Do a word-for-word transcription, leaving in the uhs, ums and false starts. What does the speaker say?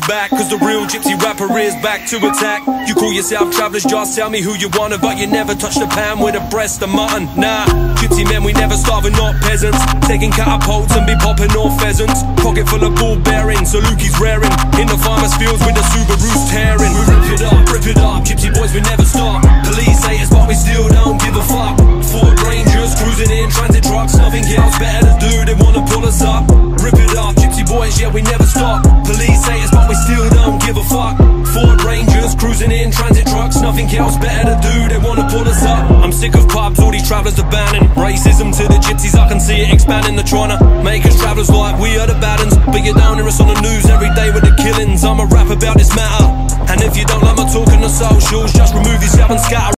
back, cause the real gypsy rapper is back to attack. You call yourself travellers, just tell me who you wanna, but you never touch the pan with a breast of mutton. Nah, gypsy men, we never starve, we're not peasants. Taking catapults and be popping off pheasants. Pocket full of ball bearings, so Lukey's raring. In the farmer's fields with the Subaru's tearing. We rip it up, rip it up, gypsy boys, we never stop. Police hate us, but we still don't give a fuck. Ford Rangers cruising in transit trucks, nothing else better to do, they wanna pull us up. Rip it up, gypsy boys, yeah, we never stop. Police hate us, but we still don't give a fuck. Ford Rangers cruising in transit trucks, nothing else better to do, they wanna pull us up. I'm sick of pubs, all these travellers are banning racism to the gypsies, I can see it expanding. They're trying to make us travellers like we are the bad uns, but you don't hear us on the news every day with the killings. I'm a rap about this matter, and if you don't like my talk on the socials, just remove yourself and scatter.